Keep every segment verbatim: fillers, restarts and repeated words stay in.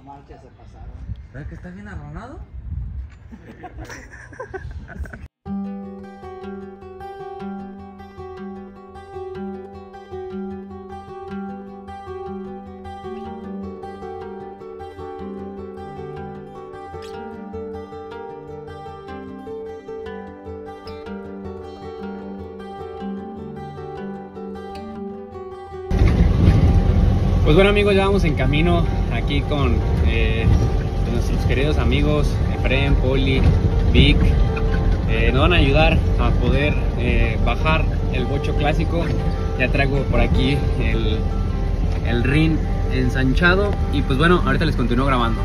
manches, se pasaron. ¿Sabes que está bien arronado? Pues bueno amigos, ya vamos en camino aquí con eh, nuestros queridos amigos Efren, Poli, Vic. Eh, nos van a ayudar a poder eh, bajar el bocho clásico. Ya traigo por aquí el, el rin ensanchado y pues bueno, ahorita les continúo grabando.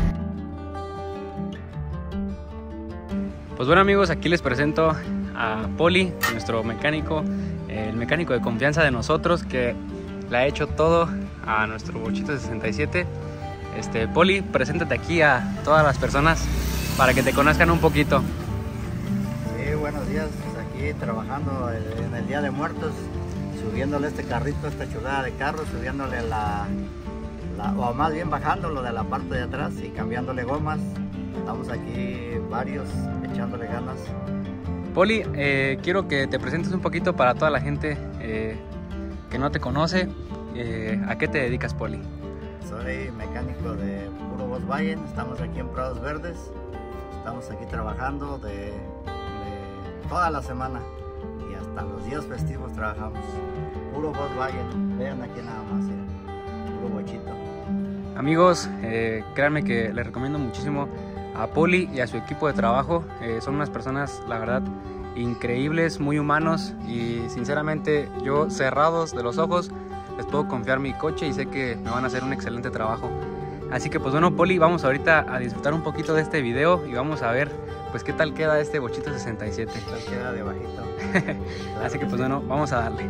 Pues bueno amigos, aquí les presento a Poli, nuestro mecánico, el mecánico de confianza de nosotros que le ha hecho todo a nuestro bochito sesenta y siete. Este, Poli, preséntate aquí a todas las personas para que te conozcan un poquito. Sí, buenos días, pues aquí trabajando en el Día de Muertos, subiéndole este carrito, esta chulada de carro, subiéndole la, la, o más bien bajándolo de la parte de atrás y cambiándole gomas. Estamos aquí varios echándole ganas. Poli, eh, quiero que te presentes un poquito para toda la gente eh, que no te conoce. Eh, ¿A qué te dedicas, Poli? Soy mecánico de puro Volkswagen, estamos aquí en Prados Verdes, estamos aquí trabajando de, de toda la semana y hasta los días festivos trabajamos. Puro Volkswagen, vean aquí nada más, eh, puro bochito. Amigos, eh, créanme que les recomiendo muchísimo a Poli y a su equipo de trabajo. Eh, son unas personas, la verdad, increíbles, muy humanos y sinceramente yo, cerrados de los ojos, les puedo confiar mi coche y sé que me van a hacer un excelente trabajo. Así que pues bueno, Poli, vamos ahorita a disfrutar un poquito de este video y vamos a ver pues qué tal queda este bochito sesenta y siete. Tal queda de bajito. Claro. Así que pues bueno, vamos a darle.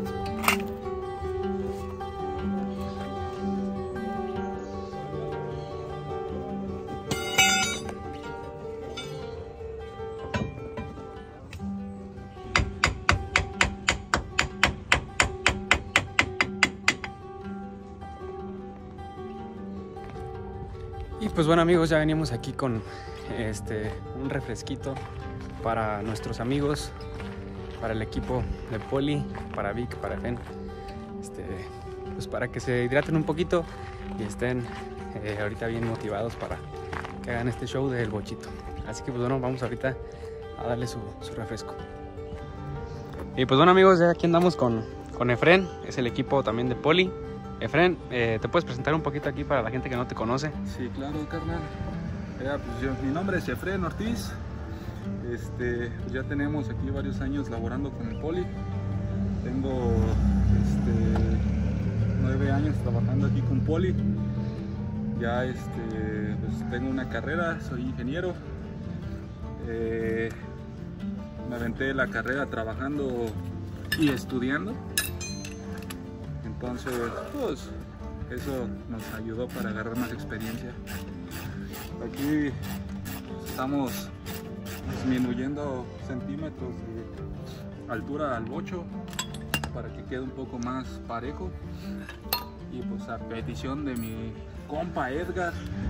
Y pues bueno amigos, ya venimos aquí con este, un refresquito para nuestros amigos, para el equipo de Poli, para Vic, para Efren, este, pues para que se hidraten un poquito y estén eh, ahorita bien motivados para que hagan este show del bochito. Así que pues bueno, vamos ahorita a darle su, su refresco. Y pues bueno amigos, ya aquí andamos con, con Efren, es el equipo también de Poli. Efren, eh, ¿te puedes presentar un poquito aquí para la gente que no te conoce? Sí, claro, carnal. Ya, pues yo, mi nombre es Efren Ortiz. Este, ya tenemos aquí varios años laborando con el Poli. Tengo este, nueve años trabajando aquí con Poli. Ya este, pues tengo una carrera, soy ingeniero. Eh, me aventé la carrera trabajando y estudiando. Entonces, pues, eso nos ayudó para agarrar más experiencia. Aquí estamos disminuyendo centímetros de altura al bocho para que quede un poco más parejo. Y pues a petición de mi compa Edgar.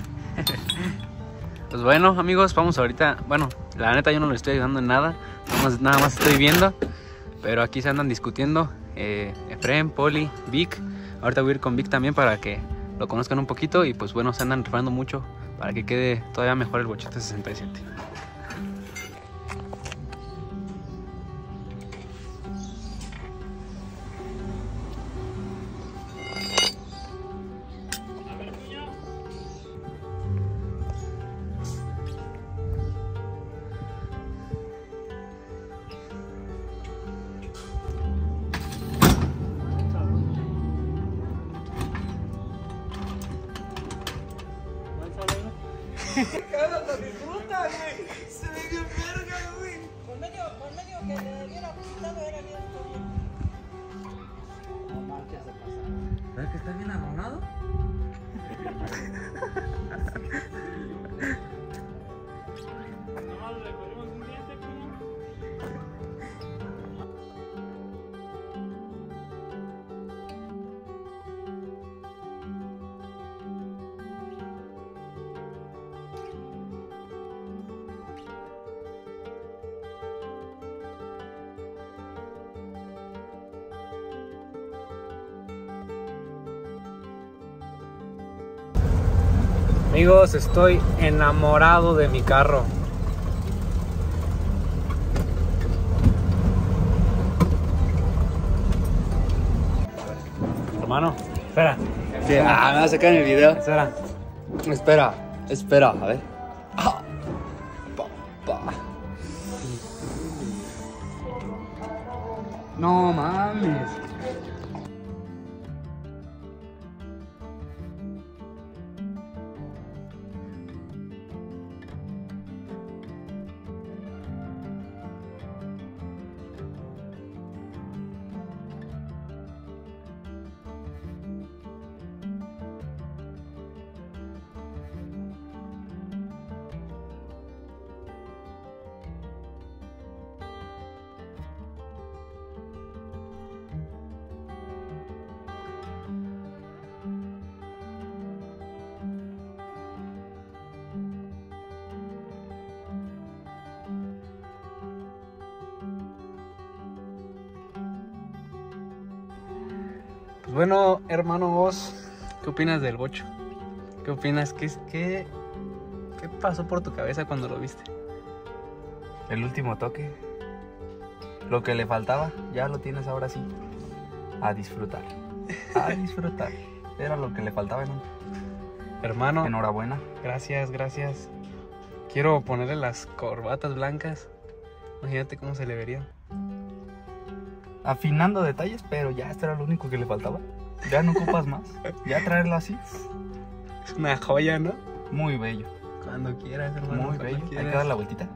Pues bueno amigos, vamos ahorita, bueno, la neta yo no le estoy ayudando en nada, nada más, nada más estoy viendo, pero aquí se andan discutiendo. Eh, Efren, Poli, Vic. Ahorita voy a ir con Vic también para que lo conozcan un poquito y pues bueno, se andan reparando mucho para que quede todavía mejor el bochito sesenta y siete. Cara, lo disfruta, güey. Se ve bien verga, güey. Por medio, por medio que le hubiera apuntado era bien. No manches, se pasaron. ¿Sabes que está bien arronado? Nomás le ponemos un diente, Amigos, estoy enamorado de mi carro. Hermano, espera. ¿Qué? Ah, me vas a sacar en el video. Espera. Espera, espera, a ver. Ah, papá. No mames. Pues bueno, hermano, vos, ¿qué opinas del bocho? ¿Qué opinas? ¿Qué, qué, qué pasó por tu cabeza cuando lo viste? El último toque. Lo que le faltaba, ya lo tienes ahora sí. A disfrutar. A disfrutar. Era lo que le faltaba en un... Hermano, Enhorabuena. gracias, gracias. Quiero ponerle las corbatas blancas. Imagínate cómo se le vería. Afinando detalles, pero ya esto era lo único que le faltaba. Ya no ocupas más. Ya traerlo así. Es una joya, ¿no? Muy bello. Cuando quieras, hermano. Muy cuando bello. Hay quieras. que dar la vueltita.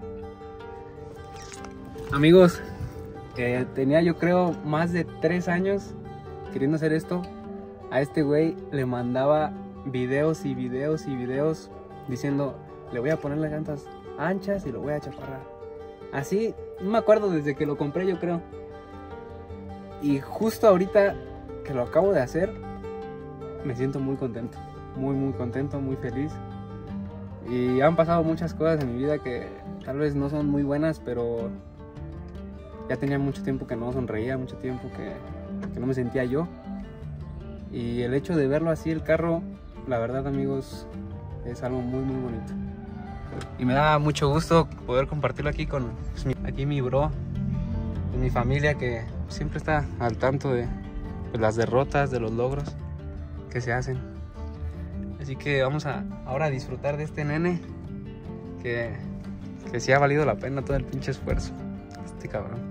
Amigos, eh, tenía yo creo más de tres años queriendo hacer esto. A este güey le mandaba videos y videos y videos diciendo, le voy a poner las llantas anchas y lo voy a chaparrar. Así, no me acuerdo desde que lo compré, yo creo. Y justo ahorita que lo acabo de hacer, me siento muy contento. Muy, muy contento, muy feliz. Y han pasado muchas cosas en mi vida que tal vez no son muy buenas, pero ya tenía mucho tiempo que no sonreía, mucho tiempo que, que no me sentía yo. Y el hecho de verlo así, el carro, la verdad, amigos, es algo muy, muy bonito. Y me da mucho gusto poder compartirlo aquí con pues, mi, aquí mi bro, mi familia, que siempre está al tanto de, de las derrotas, de los logros que se hacen. Así que vamos a ahora a disfrutar de este nene que, que sí ha valido la pena todo el pinche esfuerzo. Este cabrón.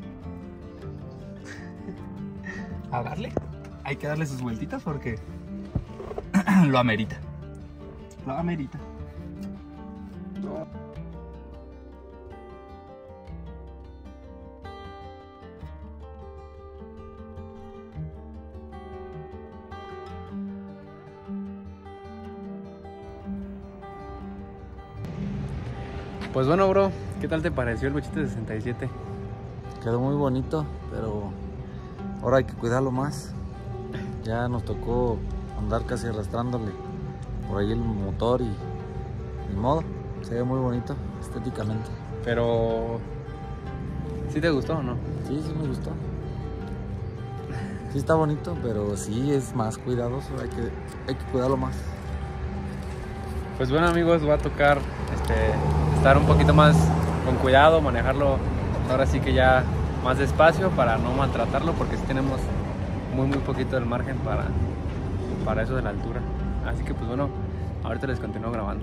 A darle. Hay que darle sus vueltitas porque lo amerita. Lo amerita. Pues bueno, bro, ¿qué tal te pareció el Bochito sesenta y siete? Quedó muy bonito, pero ahora hay que cuidarlo más. Ya nos tocó andar casi arrastrándole por ahí el motor y ni modo, se ve muy bonito estéticamente. Pero, ¿sí te gustó o no? Sí, sí me gustó. Sí está bonito, pero sí es más cuidadoso, hay que, hay que cuidarlo más. Pues bueno, amigos, va a tocar este, estar un poquito más con cuidado, manejarlo ahora sí que ya más despacio para no maltratarlo, porque sí tenemos muy muy poquito del margen para, para eso de la altura. Así que pues bueno, ahorita les continúo grabando.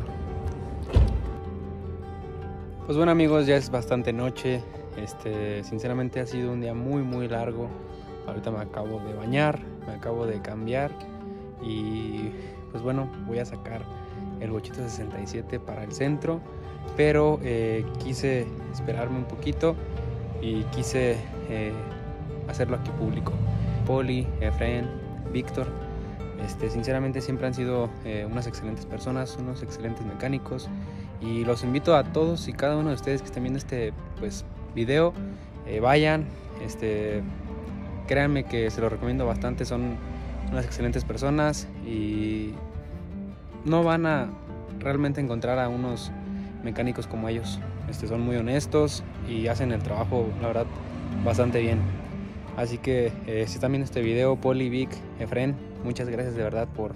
Pues bueno, amigos, ya es bastante noche. Este, sinceramente ha sido un día muy muy largo. Ahorita me acabo de bañar, me acabo de cambiar y pues bueno, voy a sacar el Bochito sesenta y siete para el centro, pero eh, quise esperarme un poquito y quise eh, hacerlo aquí público. Poli, Efren, Víctor, este, sinceramente siempre han sido eh, unas excelentes personas, unos excelentes mecánicos, y los invito a todos y cada uno de ustedes que estén viendo este pues, video, eh, vayan, este, créanme que se los recomiendo bastante, son unas excelentes personas y no van a realmente encontrar a unos mecánicos como ellos. Este, son muy honestos y hacen el trabajo, la verdad, bastante bien. Así que eh, si están viendo este video, Poli, Vic, Efren, muchas gracias de verdad por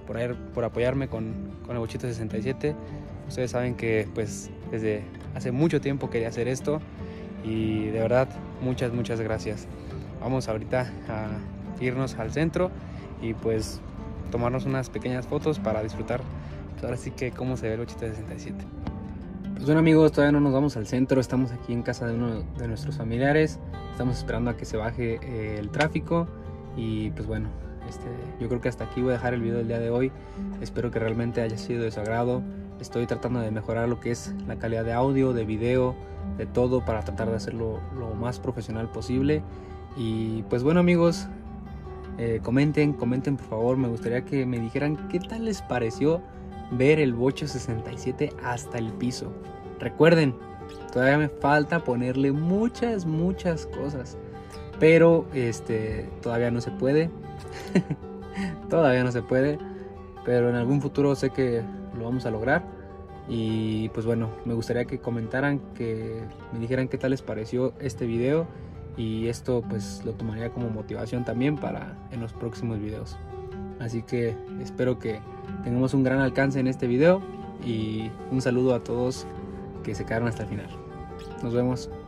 por, ayer, por apoyarme con, con el Bochito sesenta y siete. Ustedes saben que pues desde hace mucho tiempo quería hacer esto y de verdad muchas muchas gracias. Vamos ahorita a irnos al centro y pues tomarnos unas pequeñas fotos para disfrutar pues ahora sí que cómo se ve el Bochito sesenta y siete. Pues bueno amigos, todavía no nos vamos al centro, estamos aquí en casa de uno de nuestros familiares, estamos esperando a que se baje eh, el tráfico y pues bueno, este, yo creo que hasta aquí voy a dejar el video del día de hoy. Espero que realmente haya sido de su agrado. Estoy tratando de mejorar lo que es la calidad de audio, de video, de todo para tratar de hacerlo lo más profesional posible. Y pues bueno amigos, eh, comenten, comenten por favor, me gustaría que me dijeran qué tal les pareció ver el Bocho sesenta y siete hasta el piso. Recuerden, todavía me falta ponerle muchas, muchas cosas, pero este, todavía no se puede. Todavía no se puede, pero en algún futuro sé que lo vamos a lograr. Y pues bueno, me gustaría que comentaran, que me dijeran qué tal les pareció este video, y esto pues lo tomaría como motivación también para en los próximos videos. Así que espero que tengamos un gran alcance en este video y un saludo a todos que se quedaron hasta el final. Nos vemos.